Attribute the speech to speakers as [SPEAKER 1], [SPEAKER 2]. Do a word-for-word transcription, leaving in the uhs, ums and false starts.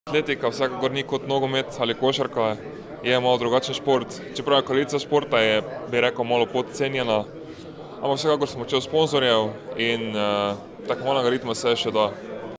[SPEAKER 1] Atletika vsekakor ni kot nogomet ali košarka, je malo drugačen šport. Čeprav je kvalica športa, je, bi rekel, malo podcenjena. Ampak vsekakor sem počel sponzorjev in uh, tekmovalnega ritma se še da.